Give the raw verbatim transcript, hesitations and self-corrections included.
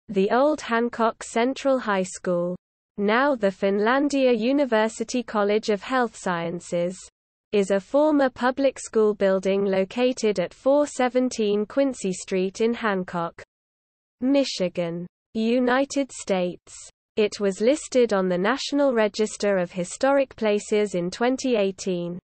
The old Hancock Central High School, now the Finlandia University College of Health Sciences, is a former public school building located at four seventeen Quincy Street in Hancock, Michigan, United States. It was listed on the National Register of Historic Places in twenty eighteen.